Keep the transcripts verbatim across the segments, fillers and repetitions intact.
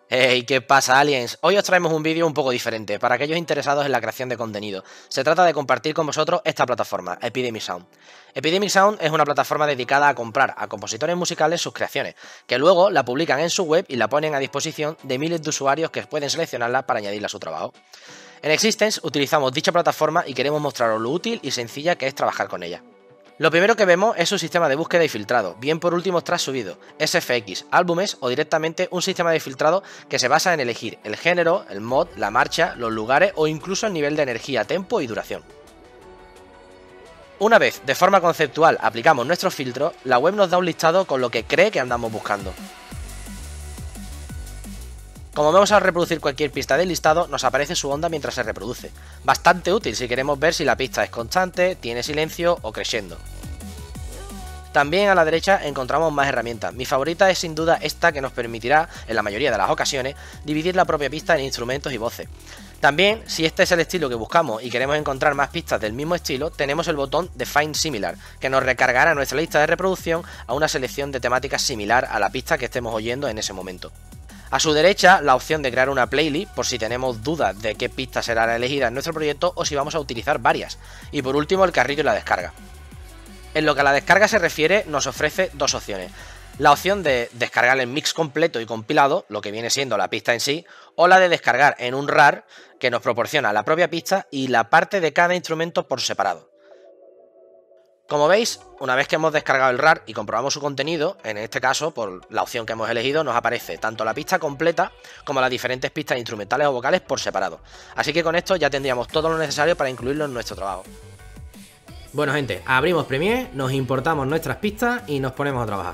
Hey, ¿qué pasa, aliens? Hoy os traemos un vídeo un poco diferente para aquellos interesados en la creación de contenido. Se trata de compartir con vosotros esta plataforma, Epidemic Sound. Epidemic Sound es una plataforma dedicada a comprar a compositores musicales sus creaciones, que luego la publican en su web y la ponen a disposición de miles de usuarios que pueden seleccionarla para añadirla a su trabajo. En Existence utilizamos dicha plataforma y queremos mostraros lo útil y sencilla que es trabajar con ella. Lo primero que vemos es su sistema de búsqueda y filtrado, bien por último tras subido, S F X, álbumes o directamente un sistema de filtrado que se basa en elegir el género, el mod, la marcha, los lugares o incluso el nivel de energía, tempo y duración. Una vez, de forma conceptual, aplicamos nuestros filtros, la web nos da un listado con lo que cree que andamos buscando. Como vemos al reproducir cualquier pista del listado, nos aparece su onda mientras se reproduce. Bastante útil si queremos ver si la pista es constante, tiene silencio o crescendo. También a la derecha encontramos más herramientas. Mi favorita es sin duda esta que nos permitirá, en la mayoría de las ocasiones, dividir la propia pista en instrumentos y voces. También, si este es el estilo que buscamos y queremos encontrar más pistas del mismo estilo, tenemos el botón de Find Similar, que nos recargará nuestra lista de reproducción a una selección de temáticas similar a la pista que estemos oyendo en ese momento. A su derecha, la opción de crear una playlist por si tenemos dudas de qué pista será la elegida en nuestro proyecto o si vamos a utilizar varias. Y por último, el carrito y la descarga. En lo que a la descarga se refiere, nos ofrece dos opciones. La opción de descargar el mix completo y compilado, lo que viene siendo la pista en sí, o la de descargar en un RAR, que nos proporciona la propia pista y la parte de cada instrumento por separado. Como veis, una vez que hemos descargado el RAR y comprobamos su contenido, en este caso, por la opción que hemos elegido, nos aparece tanto la pista completa como las diferentes pistas instrumentales o vocales por separado. Así que con esto ya tendríamos todo lo necesario para incluirlo en nuestro trabajo. Bueno, gente, abrimos Premiere, nos importamos nuestras pistas y nos ponemos a trabajar.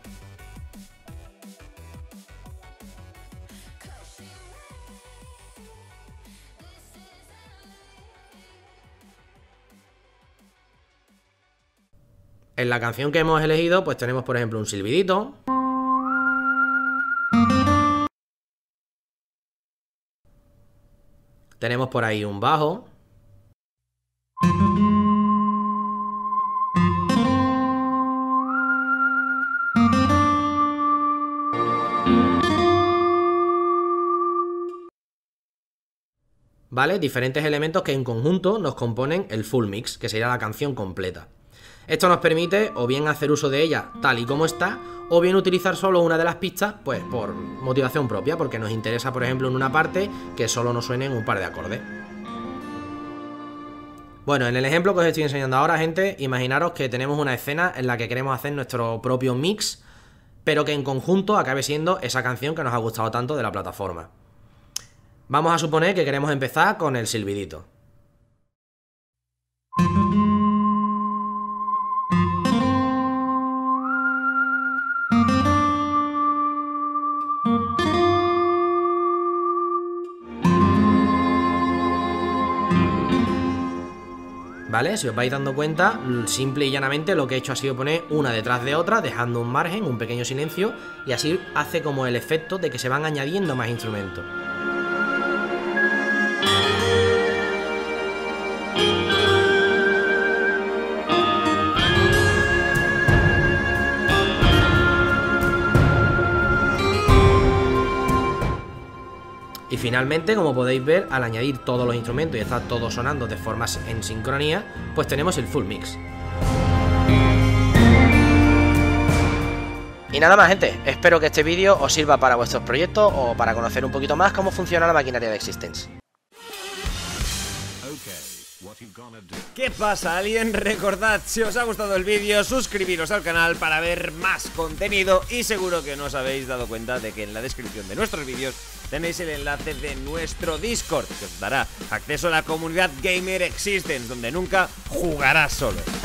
En la canción que hemos elegido, pues tenemos por ejemplo un silbidito. Tenemos por ahí un bajo. ¿Vale? Diferentes elementos que en conjunto nos componen el full mix, que sería la canción completa. Esto nos permite o bien hacer uso de ella tal y como está, o bien utilizar solo una de las pistas, pues por motivación propia, porque nos interesa, por ejemplo, en una parte que solo nos suenen un par de acordes. Bueno, en el ejemplo que os estoy enseñando ahora, gente, imaginaros que tenemos una escena en la que queremos hacer nuestro propio mix, pero que en conjunto acabe siendo esa canción que nos ha gustado tanto de la plataforma. Vamos a suponer que queremos empezar con el silbidito. ¿Vale? Si os vais dando cuenta, simple y llanamente lo que he hecho ha sido poner una detrás de otra, dejando un margen, un pequeño silencio, y así hace como el efecto de que se van añadiendo más instrumentos. Y finalmente, como podéis ver, al añadir todos los instrumentos y estar todos sonando de forma en sincronía, pues tenemos el full mix. Y nada más, gente, espero que este vídeo os sirva para vuestros proyectos o para conocer un poquito más cómo funciona la maquinaria de Existence. ¿Qué pasa, alien? Recordad, si os ha gustado el vídeo, suscribiros al canal para ver más contenido y seguro que no os habéis dado cuenta de que en la descripción de nuestros vídeos tenéis el enlace de nuestro Discord, que os dará acceso a la comunidad Gamer Existence, donde nunca jugarás solo.